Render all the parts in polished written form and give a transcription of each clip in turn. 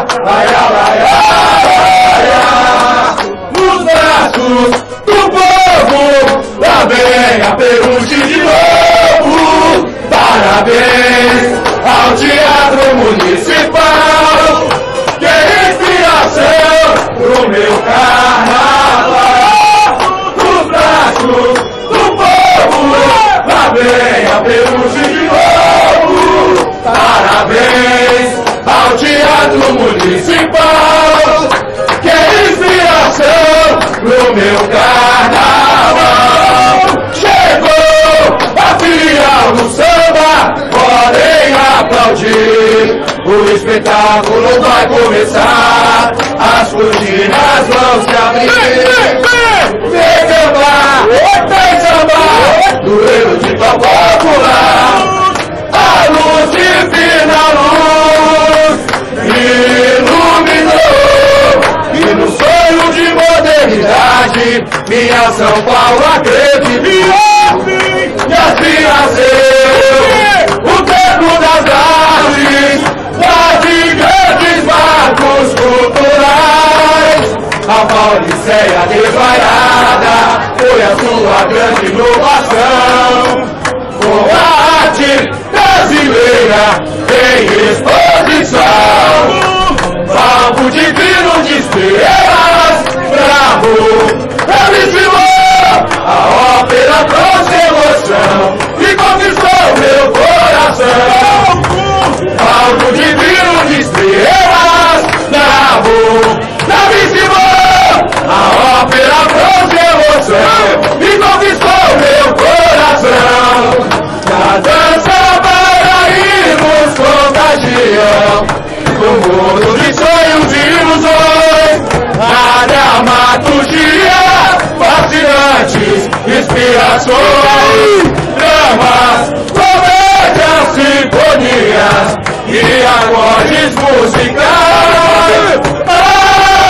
laia, laia, laia. Nos braços do povo, lá vem a Peruche de novo. Parabéns ao Teatro Municipal, que é inspiração pro meu carnaval. Nos braços do povo, lá vem a Peruche de novo. Parabéns ao Teatro Municipal, que é inspiração pro meu carnaval. Chegou a filial do samba, podem aplaudir. O espetáculo vai começar, as cortinas vão se abrir. Vem samba, tem samba, duelo de pau popular. A luz divina, luz iluminou, e no sonho de modernidade minha São Paulo acreditou. E assim nasceu o tempo das artes, de grandes marcos culturais. A Pauliceia desvaiada foi a sua grande inovação, com a arte brasileira em exposição. Palco divino de estrelas, bravo, bravissimo. A ópera trouxe emoção e conquistou meu coração. Palco divino de estrelas, bravo, bravissimo. A ópera trouxe emoção e conquistou meu coração. A dança para irmos contagiam no mundo de sonhos e ilusões. A dramaturgia, fascinantes inspirações, dramas, comédias, sinfonias e acordes musicais. A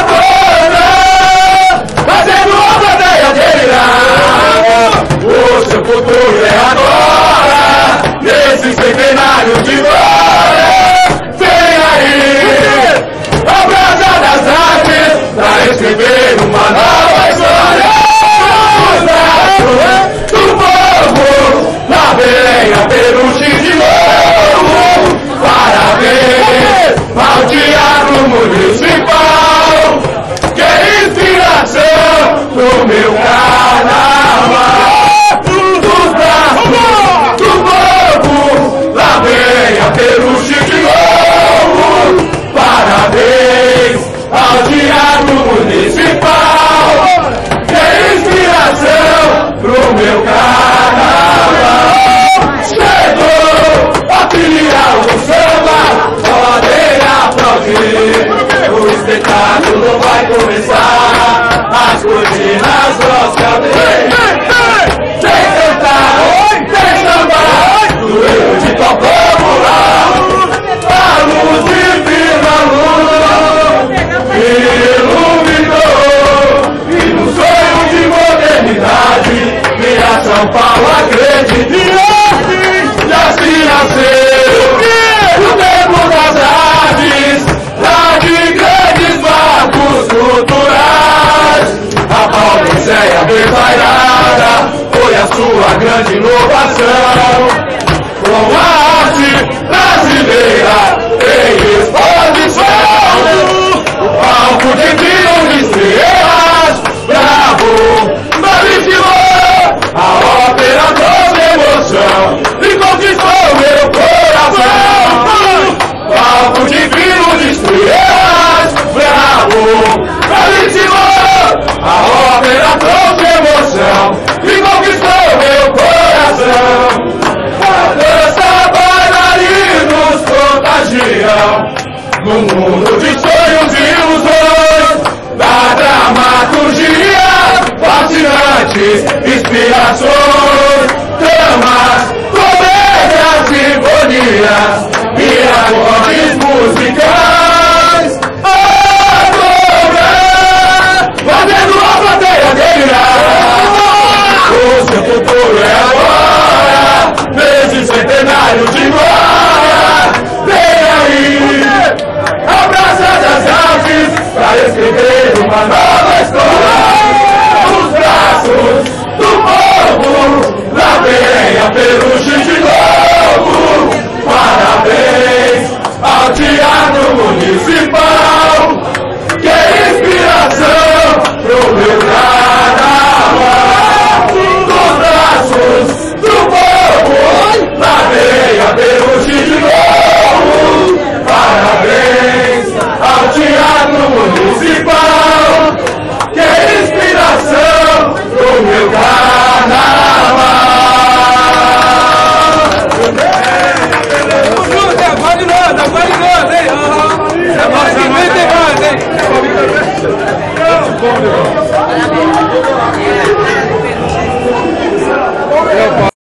banda fazendo a plateia delirar. O seu futuro é agora, nesse centenário de glória. Vem aí a brasa das artes pra escrever uma nova história. Os braços do povo, lá vem a Peruche de novo. Parabéns ao Teatro Municipal, que é inspiração pro meu carnaval. Dos braços do povo, lá vem a Peruche de novo. Parabéns ao Teatro Municipal, que é inspiração pro meu carnaval. Chegou a filial do samba, podem aplaudir. O espetáculo vai começar, as cortinas vão se abrir. Vem cantar, vem sambar, duelo de pau popular. A luz divina, luz iluminou, e no sonho de modernidade minha São Paulo acreditou. E assim nasceu o tempo das artes, lá de grandes marcos culturais. A Pauliceia desvairada foi a sua grande inovação, com a arte brasileira em exposição. O palco divino de estrelas, bravo, bravissimo. A ópera trouxe emoção e conquistou meu coração. Palco divino de estrelas, bravo, bravissimo. A ópera trouxe emoção e conquistou meu coração. A dança bailarinos contagiam no mundo de sonhos e ilusões. Da dramaturgia, fascinantes inspirações, dramas, comédias, sinfonias e acordes musicais. Agora, fazendo a plateia delirar. O seu futuro é agora, nesse centenário de glória. Vem aí, abraça Parabéns.